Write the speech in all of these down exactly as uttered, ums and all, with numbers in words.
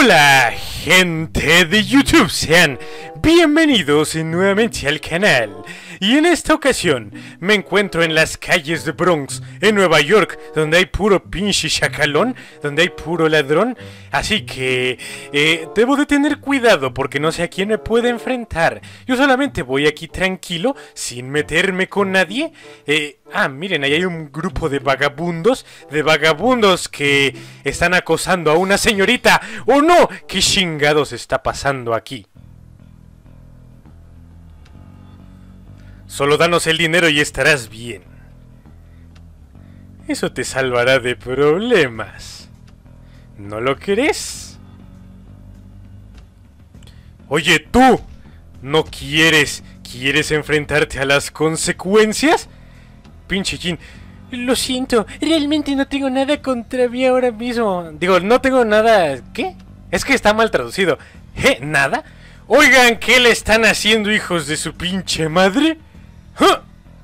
Hola, gente de YouTube, sean bienvenidos nuevamente al canal. Y en esta ocasión me encuentro en las calles de Bronx, en Nueva York, donde hay puro pinche chacalón, donde hay puro ladrón. Así que eh, debo de tener cuidado porque no sé a quién me puede enfrentar. Yo solamente voy aquí tranquilo, sin meterme con nadie. Eh, ah, miren, ahí hay un grupo de vagabundos, de vagabundos que están acosando a una señorita. ¡Oh no! ¿Qué chingados está pasando aquí? Solo danos el dinero y estarás bien. Eso te salvará de problemas. ¿No lo querés? Oye, tú, ¿no quieres, quieres enfrentarte a las consecuencias? Pinche Jin. Lo siento, realmente no tengo nada contra mí ahora mismo. Digo, no tengo nada... ¿Qué? Es que está mal traducido. ¿Eh? ¿Nada? Oigan, ¿qué le están haciendo, hijos de su pinche madre? ¡Huh!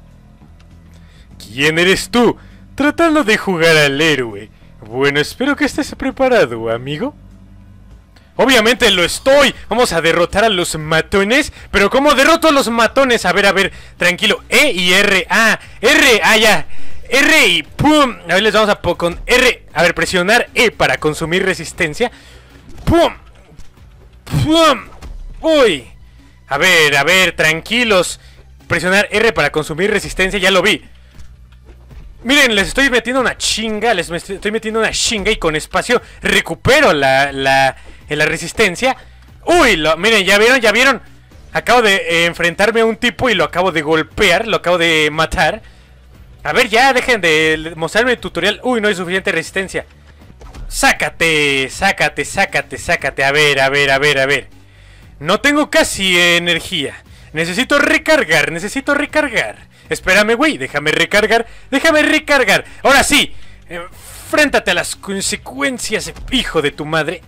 ¿Quién eres tú? Tratando de jugar al héroe. Bueno, espero que estés preparado, amigo. Obviamente lo estoy. Vamos a derrotar a los matones. Pero ¿cómo derroto a los matones? A ver, a ver, tranquilo. E y R. Ah, R, ah, ya. R y pum. A ver, les vamos a con R. A ver, presionar E para consumir resistencia. Pum. Pum. Uy. A ver, a ver, tranquilos. Presionar R para consumir resistencia, ya lo vi. Miren, les estoy metiendo una chinga. Les estoy metiendo una chinga y con espacio recupero la, la, la resistencia. Uy, lo, miren, ya vieron, ya vieron. Acabo de eh, enfrentarme a un tipo y lo acabo de golpear. Lo acabo de matar. A ver, ya, dejen de mostrarme el tutorial. Uy, no hay suficiente resistencia. Sácate, sácate, sácate, sácate. A ver, a ver, a ver, a ver. No tengo casi eh, energía. Necesito recargar, necesito recargar. Espérame, güey, déjame recargar. Déjame recargar, ahora sí. Enfréntate a las consecuencias, hijo de tu madre.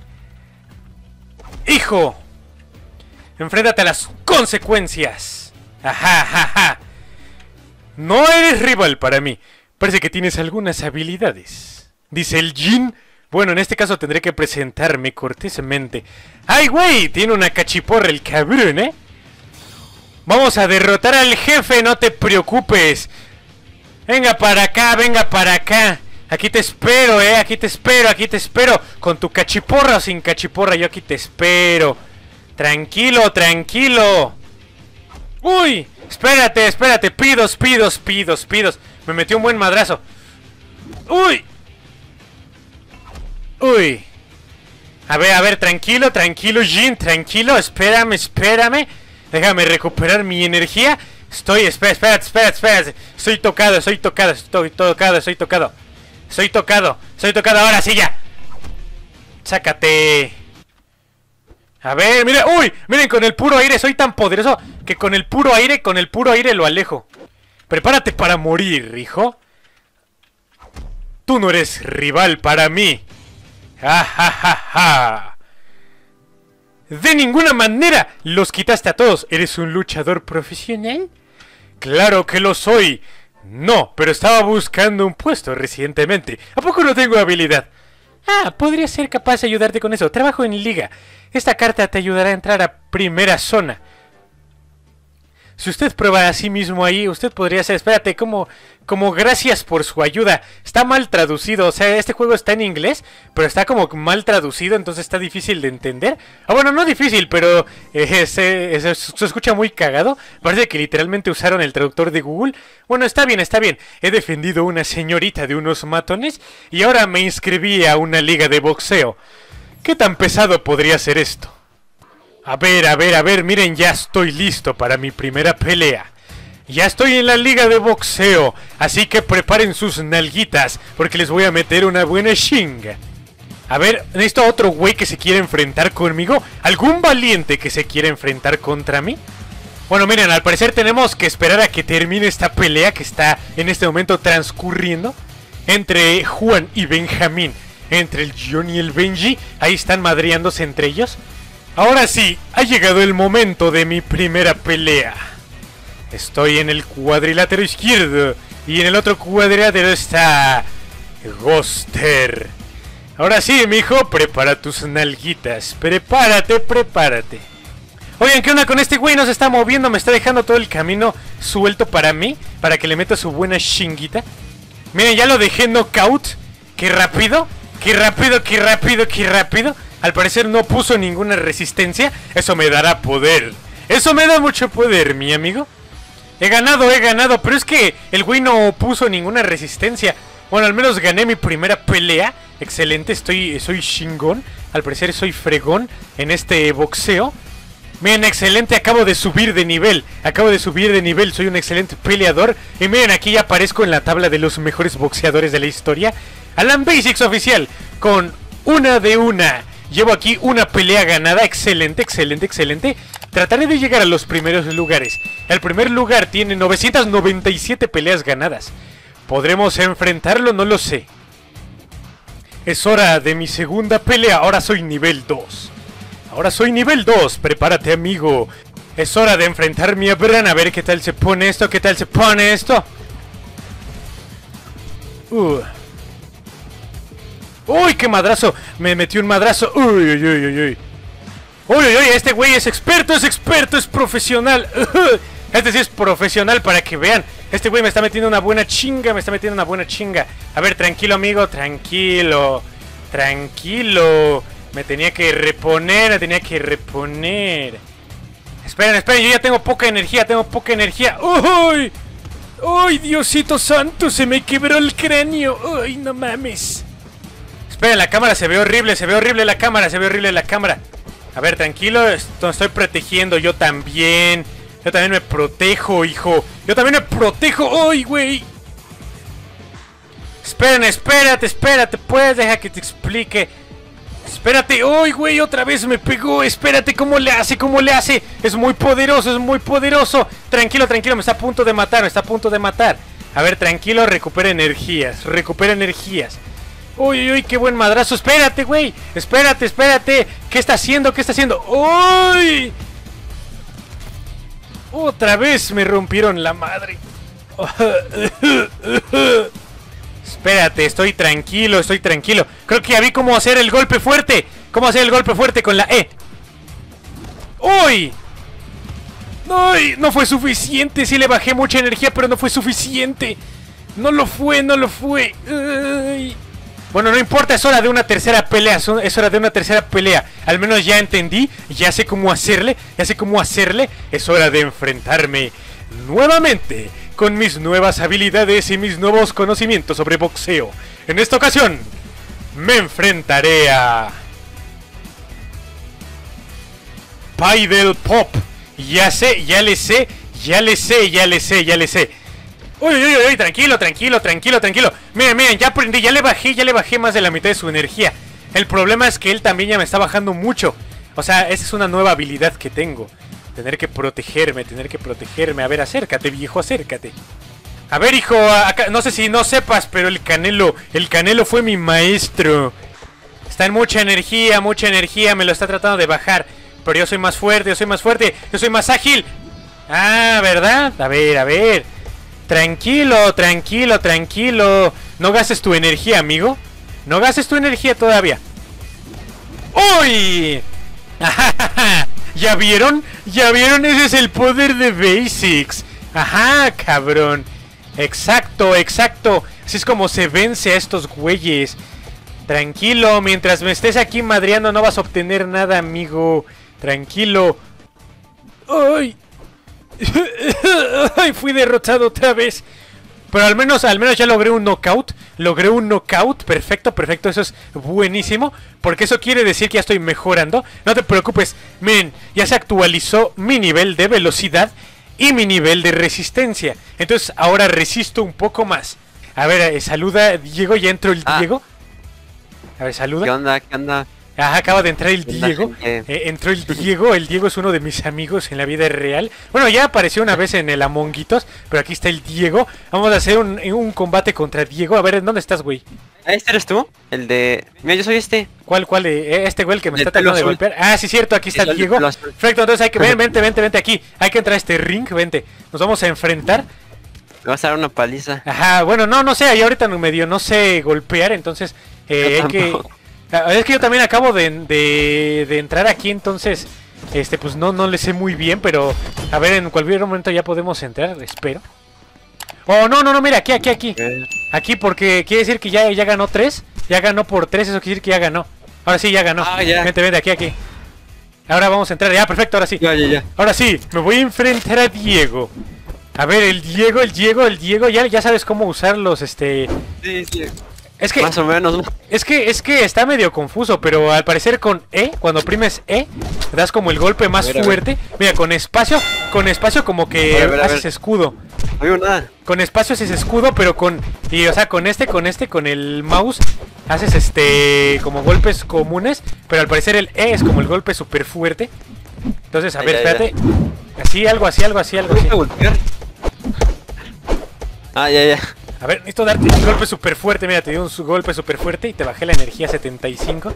Hijo. Enfréntate a las consecuencias. Ajá, ajá, ajá. No eres rival para mí. Parece que tienes algunas habilidades, dice el Jin. Bueno, en este caso tendré que presentarme cortésmente. ¡Ay, güey! Tiene una cachiporra el cabrón, ¿eh? Vamos a derrotar al jefe, no te preocupes. Venga para acá, venga para acá. Aquí te espero, eh, aquí te espero, aquí te espero. Con tu cachiporra o sin cachiporra, yo aquí te espero. Tranquilo, tranquilo. Uy, espérate, espérate. Pidos, pidos, pidos, pidos. Me metió un buen madrazo. Uy. Uy. A ver, a ver, tranquilo, tranquilo, Jin, tranquilo. Espérame, espérame. Déjame recuperar mi energía. Estoy, espera, espera, espera, espera. Estoy tocado, estoy tocado, estoy tocado, estoy tocado. Estoy tocado, estoy tocado, ahora sí ya. Sácate. A ver, miren, uy, miren, con el puro aire soy tan poderoso que con el puro aire, con el puro aire lo alejo. Prepárate para morir, hijo. Tú no eres rival para mí. Ja, ja, ja, ja. De ninguna manera los quitaste a todos. ¿Eres un luchador profesional? Claro que lo soy. No, pero estaba buscando un puesto recientemente. ¿A poco no tengo habilidad? Ah, podría ser capaz de ayudarte con eso. Trabajo en liga. Esta carta te ayudará a entrar a primera zona. Si usted prueba a sí mismo ahí, usted podría ser... Espérate, como, como gracias por su ayuda. Está mal traducido, o sea, este juego está en inglés, pero está como mal traducido, entonces está difícil de entender. Ah, bueno, no difícil, pero eh, se, se, se escucha muy cagado. Parece que literalmente usaron el traductor de Google. Bueno, está bien, está bien. He defendido a una señorita de unos matones y ahora me inscribí a una liga de boxeo. ¿Qué tan pesado podría ser esto? A ver, a ver, a ver, miren, ya estoy listo para mi primera pelea. Ya estoy en la liga de boxeo, así que preparen sus nalguitas, porque les voy a meter una buena chinga. A ver, necesito a otro güey que se quiera enfrentar conmigo. ¿Algún valiente que se quiera enfrentar contra mí? Bueno, miren, al parecer tenemos que esperar a que termine esta pelea que está en este momento transcurriendo entre Juan y Benjamín, entre el John y el Benji. Ahí están madreándose entre ellos. Ahora sí, ha llegado el momento de mi primera pelea. Estoy en el cuadrilátero izquierdo y en el otro cuadrilátero está Ghoster. Ahora sí, mijo, prepara tus nalguitas. Prepárate, prepárate. Oigan, ¿qué onda con este güey? No se está moviendo, me está dejando todo el camino suelto para mí, para que le meta su buena chinguita. Miren, ya lo dejé knockout. ¡Qué rápido! ¡Qué rápido, qué rápido, qué rápido! Al parecer no puso ninguna resistencia. Eso me dará poder. Eso me da mucho poder, mi amigo. He ganado, he ganado, pero es que el güey no puso ninguna resistencia. Bueno, al menos gané mi primera pelea. Excelente, estoy, soy chingón. Al parecer soy fregón en este boxeo. Miren, excelente, acabo de subir de nivel. Acabo de subir de nivel, soy un excelente peleador. Y miren, aquí ya aparezco en la tabla de los mejores boxeadores de la historia. Alan Basics oficial, con una de una. Llevo aquí una pelea ganada, excelente, excelente, excelente. Trataré de llegar a los primeros lugares. El primer lugar tiene novecientas noventa y siete peleas ganadas. ¿Podremos enfrentarlo? No lo sé. Es hora de mi segunda pelea, ahora soy nivel dos. Ahora soy nivel dos, prepárate, amigo. Es hora de enfrentarme a Bran. A ver qué tal se pone esto, qué tal se pone esto. Uh. Uy, qué madrazo. Me metió un madrazo. Uy, uy, uy, uy, uy. Uy, uy, uy, este güey es experto, es experto, es profesional. Uh. Este sí es profesional, para que vean. Este güey me está metiendo una buena chinga, me está metiendo una buena chinga. A ver, tranquilo, amigo, tranquilo. Tranquilo. Me tenía que reponer, me tenía que reponer. Esperen, esperen, yo ya tengo poca energía, tengo poca energía. ¡Uy! ¡Uy, Diosito santo! Se me quebró el cráneo. ¡Uy, no mames! Esperen, la cámara se ve horrible, se ve horrible la cámara, se ve horrible la cámara. A ver, tranquilo, esto estoy protegiendo yo también. Yo también me protejo, hijo. Yo también me protejo. ¡Uy, güey! Esperen, espérate, espérate, pues, deja que te explique. Espérate, uy, güey, otra vez me pegó. Espérate, ¿cómo le hace? ¿Cómo le hace? Es muy poderoso, es muy poderoso. Tranquilo, tranquilo, me está a punto de matar, me está a punto de matar. A ver, tranquilo, recupera energías, recupera energías. Uy, uy, uy, qué buen madrazo. Espérate, güey, espérate, espérate. ¿Qué está haciendo? ¿Qué está haciendo? ¡Uy! Otra vez me rompieron la madre. Espérate, estoy tranquilo, estoy tranquilo. Creo que ya vi cómo hacer el golpe fuerte. Cómo hacer el golpe fuerte con la E. ¡Uy! ¡Uy! No fue suficiente. Sí le bajé mucha energía, pero no fue suficiente. No lo fue, no lo fue. ¡Uy! Bueno, no importa, es hora de una tercera pelea. Es hora de una tercera pelea. Al menos ya entendí, ya sé cómo hacerle. Ya sé cómo hacerle. Es hora de enfrentarme nuevamente con mis nuevas habilidades y mis nuevos conocimientos sobre boxeo. En esta ocasión me enfrentaré a Paddle Pop. Ya sé, ya le sé, ya le sé, ya le sé, ya le sé. Uy, uy, uy, tranquilo, tranquilo, tranquilo, tranquilo. Miren, miren, ya aprendí, ya le bajé, ya le bajé más de la mitad de su energía. El problema es que él también ya me está bajando mucho. O sea, esa es una nueva habilidad que tengo. Tener que protegerme, tener que protegerme. A ver, acércate, viejo, acércate. A ver, hijo, acá, no sé si no sepas, pero el Canelo, el Canelo fue mi maestro. Está en mucha energía, mucha energía, me lo está tratando de bajar. Pero yo soy más fuerte, yo soy más fuerte, yo soy más ágil. Ah, ¿verdad? A ver, a ver. Tranquilo, tranquilo, tranquilo. No gastes tu energía, amigo. No gastes tu energía todavía. ¡Uy! ¿Ya vieron? ¿Ya vieron? Ese es el poder de Basics. Ajá, cabrón. Exacto, exacto. Así es como se vence a estos güeyes. Tranquilo, mientras me estés aquí madreando no vas a obtener nada, amigo. Tranquilo. ¡Ay! ¡Ay! Fui derrotado otra vez. Pero al menos, al menos ya logré un knockout. Logré un knockout. Perfecto, perfecto. Eso es buenísimo. Porque eso quiere decir que ya estoy mejorando. No te preocupes. Miren, ya se actualizó mi nivel de velocidad y mi nivel de resistencia. Entonces ahora resisto un poco más. A ver, eh, saluda Diego. Ya entró el ah. Diego. A ver, saluda. ¿Qué onda? ¿Qué onda? Ajá, acaba de entrar el Diego. Eh, entró el Diego. El Diego es uno de mis amigos en la vida real. Bueno, ya apareció una vez en el Amonguitos, pero aquí está el Diego. Vamos a hacer un, un combate contra Diego. A ver, ¿en dónde estás, güey? ¿Este eres tú? El de... Mira, yo soy este. ¿Cuál, cuál? Eh, este güey el que me está tratando de golpear. Ah, sí, cierto, aquí está el Diego. Perfecto, entonces hay que... Ven, vente, vente, vente aquí. Hay que entrar a este ring, vente. Nos vamos a enfrentar. Me vas a dar una paliza. Ajá, bueno, no, no sé, ahí ahorita medio no sé golpear, entonces eh, hay que... Ah, es que yo también acabo de, de, de entrar aquí, entonces, este, pues no, no le sé muy bien, pero a ver, en cualquier momento ya podemos entrar, espero. Oh, no, no, no, mira, aquí, aquí, aquí. Eh, Aquí, porque quiere decir que ya, ya ganó tres. Ya ganó por tres, eso quiere decir que ya ganó. Ahora sí, ya ganó. Ah, ya. Vente, vente, aquí, aquí. Ahora vamos a entrar, ya, perfecto, ahora sí. Ya, ya, ya. Ahora sí, me voy a enfrentar a Diego. A ver, el Diego, el Diego, el Diego, ya, ya sabes cómo usar los, este... Sí, sí. Es que, Más o menos, ¿no? es que, es que está medio confuso, pero al parecer con E, cuando oprimes E, das como el golpe más A ver, a ver. fuerte. Mira, con espacio, con espacio como que A ver, a ver, a haces ver. escudo. No veo nada. Con espacio haces escudo, pero con... Y, o sea, con este, con este, con el mouse, haces este... como golpes comunes, pero al parecer el E es como el golpe súper fuerte. Entonces, a Ay, ver, ay, espérate. Así, algo así, algo así, algo ¿Me así. gusta golpear? Ah, ya, ya. A ver, necesito darte un golpe súper fuerte. Mira, te di un su- golpe súper fuerte y te bajé la energía a setenta y cinco.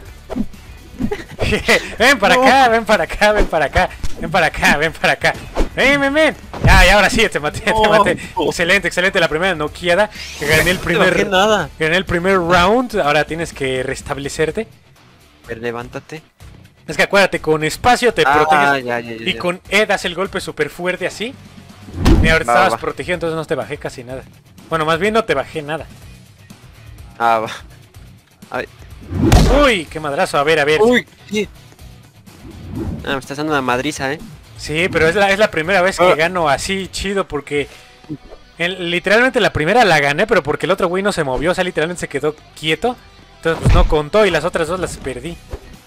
Ven para No. acá, ven para acá, ven para acá, ven para acá, ven para acá. Ven, ven, ven. Ya, y ahora sí, te maté, te No. maté. Excelente, excelente. La primera noqueada. Que gané el No te bajé primer, nada. gané el primer round. Ahora tienes que restablecerte. A ver, levántate. Es que acuérdate, con espacio te Ah, proteges. ya, ya, ya. Y ya. con E das el golpe súper fuerte así. Y ahorita Va, estabas va. protegido, entonces no te bajé casi nada. Bueno, más bien no te bajé nada. Ah, va. Ay. Uy, qué madrazo. A ver, a ver. Uy, sí. Ah, me estás dando una madriza, ¿eh? Sí, pero es la, es la primera vez que Ah. gano así chido porque en- literalmente la primera la gané, pero porque el otro güey no se movió, o sea, literalmente se quedó quieto. Entonces pues no contó y las otras dos las perdí.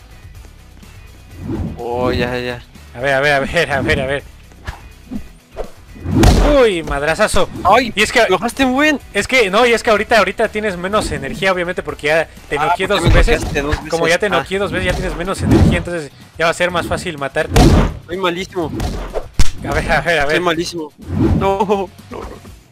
Oh, ya, ya. A ver, a ver, a ver, a ver, a ver. Uy, madrazazo. Ay, Y es que lo bajaste muy bien. es que no, y es que ahorita ahorita tienes menos energía obviamente porque ya te Ah, noqueé porque dos me veces. noqueaste dos veces. Como ya te Ah. noqueé dos veces, ya tienes menos energía, entonces ya va a ser más fácil matarte. Soy malísimo. A ver, a ver, a Soy ver. malísimo. No, no, no.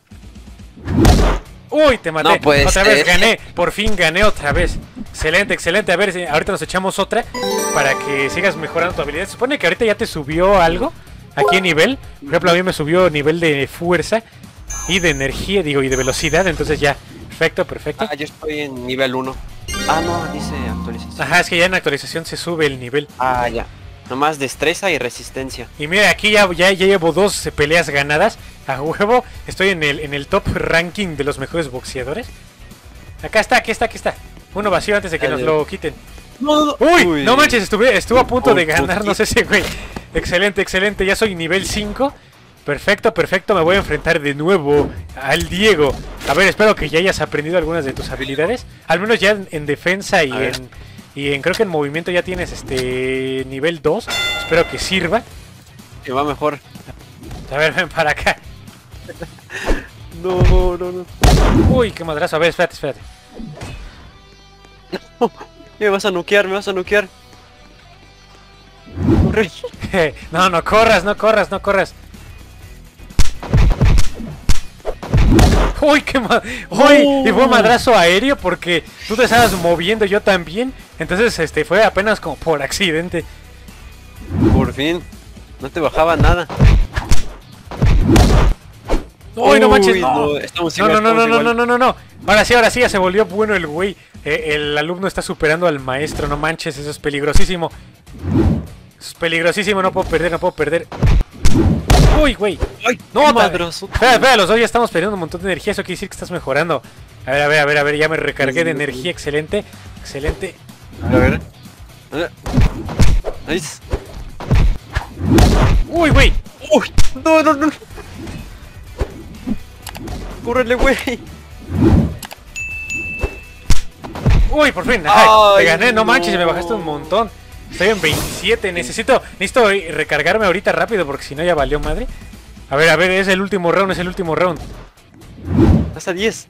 Uy, te maté. No puede otra ser. vez gané. Por fin gané otra vez. Excelente, excelente. A ver, si- ahorita nos echamos otra para que sigas mejorando tu habilidad. Se supone que ahorita ya te subió algo aquí en nivel. Por ejemplo, a mí me subió nivel de fuerza y de energía, digo, y de velocidad. Entonces ya, perfecto, perfecto. Ah, yo estoy en nivel uno. Ah, no, dice actualización. Ajá, es que ya en actualización se sube el nivel. Ah, ya. Nomás destreza y resistencia. Y mira, aquí ya, ya, ya llevo dos eh, peleas ganadas. A huevo, estoy en el, en el top ranking de los mejores boxeadores. Acá está, aquí está, aquí está. Uno vacío antes de que Ah, nos ya. lo quiten. No, no, Uy, no manches, estuve, estuvo a punto Uy, de ganarnos ese güey. Excelente, excelente, ya soy nivel cinco. Perfecto, perfecto, me voy a enfrentar de nuevo al Diego. A ver, espero que ya hayas aprendido algunas de tus habilidades. Al menos ya en, en defensa y A ver. en, y en, creo que en movimiento ya tienes este nivel dos. Espero que sirva. que va mejor. A ver, ven para acá. No, no, no. Uy, qué madrazo. A ver, espérate, espérate. Me vas a noquear, me vas a noquear. Corre. No, no corras, no corras, no corras. Uy, qué ma... Uy, y fue madrazo aéreo porque tú te estabas moviendo, yo también. Entonces, este, fue apenas como por accidente. Por fin. No te bajaba nada. Uy, no manches, no. no, estamos No, igual, no, no, no, estamos no, no, igual. no, no, no. Ahora sí, ahora sí, ya se volvió bueno el güey. Eh, el alumno está superando al maestro, no manches, eso es peligrosísimo. Eso es peligrosísimo, no puedo perder, no puedo perder. Uy, güey. Ay, No, qué ta- madrazo. Espera, espera, los dos ya estamos perdiendo un montón de energía, eso quiere decir que estás mejorando. A ver, a ver, a ver, a ver, ya me recargué de energía, excelente, excelente. A ver. A ver. Nice. Uy, güey. Uy, no, no, no. Cúrrele, güey. Uy, por fin. Ay, te Ay, gané, no no. manches, me bajaste un montón. Estoy en veintisiete, necesito, necesito recargarme ahorita rápido porque si no ya valió madre. A ver, a ver, es el último round, es el último round. Hasta diez.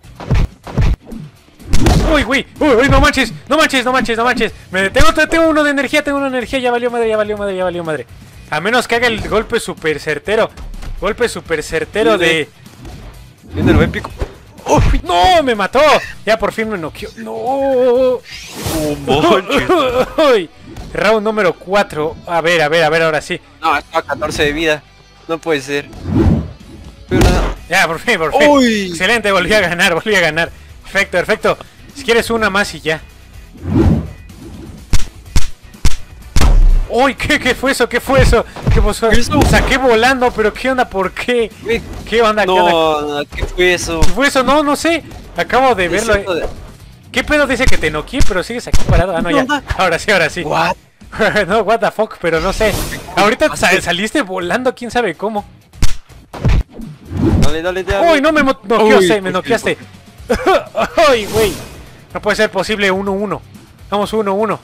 Uy, güey, uy, uy, no manches, no manches, no manches, no manches. Me tengo, tengo uno de energía, tengo uno de energía, ya valió madre, ya valió madre, ya valió madre. A menos que haga el golpe super certero. Golpe super certero de... Viene lo épico. ¡Uy! ¡No! ¡Me mató! Ya por fin me noqueó. ¡No! Oh, manches. Uy, round número cuatro. A ver, a ver, a ver, ahora sí. No, estaba a catorce de vida. No puede ser. Pero nada. Ya, por fin, por fin. Uy. Excelente, volví a ganar, volví a ganar. Perfecto, perfecto. Si quieres una más y ya. ¡Uy! ¿Qué, ¿Qué fue eso? ¿Qué fue eso? ¿Qué pasó? ¿Qué eso? Saqué volando, pero ¿qué onda? ¿Por qué? Güey, ¿Qué onda? ¿Qué onda? no, no, ¿qué fue eso? ¿Qué fue eso? No, no sé. Acabo de verlo. Es cierto eh. de- ¿Qué pedo dice que te noqueé? Pero sigues aquí parado. Ah, no, ¿Qué ya. onda? Ahora sí, ahora sí. What? No, what the fuck, pero no sé. Ahorita sa- saliste volando, quién sabe cómo. Dale, dale, dale. ¡Uy, no me mo- noqueó, Uy, se- me qué noqueaste! ¡Ay, güey! No puede ser posible uno uno. Vamos uno uno.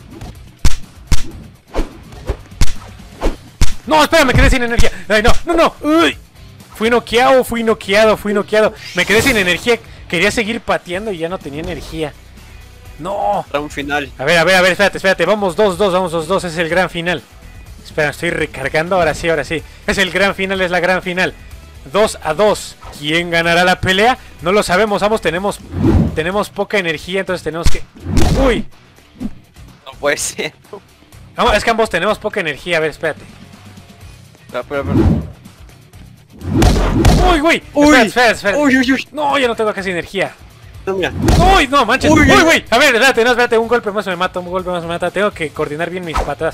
No, espera, me quedé sin energía. Ay, no, no, no. Uy. Fui noqueado, fui noqueado, fui noqueado. Me quedé sin energía. Quería seguir pateando y ya no tenía energía. No. Round final. A ver, a ver, a ver, espérate, espérate. Vamos dos dos, vamos dos dos. Es el gran final. Espera, estoy recargando. Ahora sí, ahora sí. Es el gran final, es la gran final. dos a dos. ¿Quién ganará la pelea? No lo sabemos. Ambos tenemos tenemos poca energía, entonces tenemos que... ¡Uy! No puede ser. Vamos, es que ambos tenemos poca energía. A ver, espérate. Espera, espera, espera. ¡Uy, güey! Uy. Espera, espera, espera. Uy, uy, uy. No, ya no tengo casi energía. No, mira. ¡Uy, no, manches! Uy, ¡Uy, uy. güey! A ver, espérate, no, espérate. Un golpe más me mata, un golpe más me mata. Tengo que coordinar bien mis patas.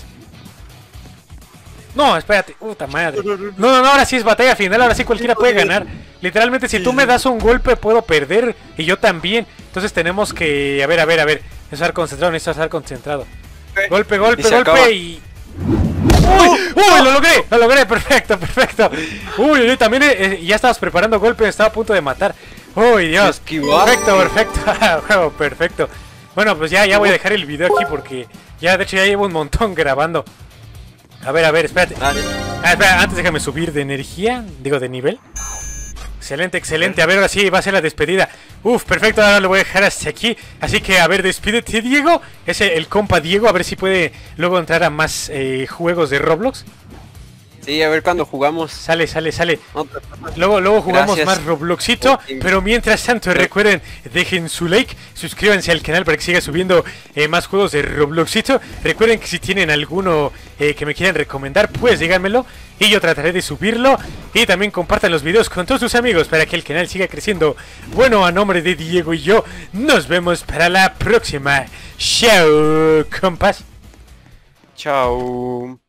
No, espérate. Puta madre. No, no, no, ahora sí es batalla final. Ahora sí cualquiera puede ganar. Literalmente, si tú me das un golpe, puedo perder. Y yo también. Entonces tenemos que... A ver, a ver, a ver. Estar concentrado, necesito estar concentrado. Golpe, golpe, Y se golpe acaba. y... ¡Uy! ¡Uy! ¡Lo logré! ¡Lo logré! ¡Perfecto, perfecto! ¡Uy! Uy, también eh, ya estabas preparando golpe, estaba a punto de matar. ¡Uy, Dios! Esquivar. Perfecto, perfecto. Juego perfecto. Bueno, pues ya, ya voy a dejar el video aquí porque ya, de hecho, ya llevo un montón grabando. A ver, a ver, espérate. Dale. Ah, espera, antes déjame subir de energía, digo de nivel. Excelente, excelente. A ver, ahora sí va a ser la despedida. Uf, perfecto, ahora lo voy a dejar hasta aquí. Así que, a ver, despídete, Diego. Es el, el compa Diego, a ver si puede luego entrar a más eh, juegos de Roblox. Sí, a ver cuando jugamos. Sale, sale, sale. No te preocupes. Luego, luego jugamos Gracias. más Robloxito, Sí. pero mientras tanto recuerden, dejen su like, suscríbanse al canal para que siga subiendo eh, más juegos de Robloxito. Recuerden que si tienen alguno eh, que me quieran recomendar, pues díganmelo y yo trataré de subirlo. Y también compartan los videos con todos sus amigos para que el canal siga creciendo. Bueno, a nombre de Diego y yo, nos vemos para la próxima. Chao, compas. Chao.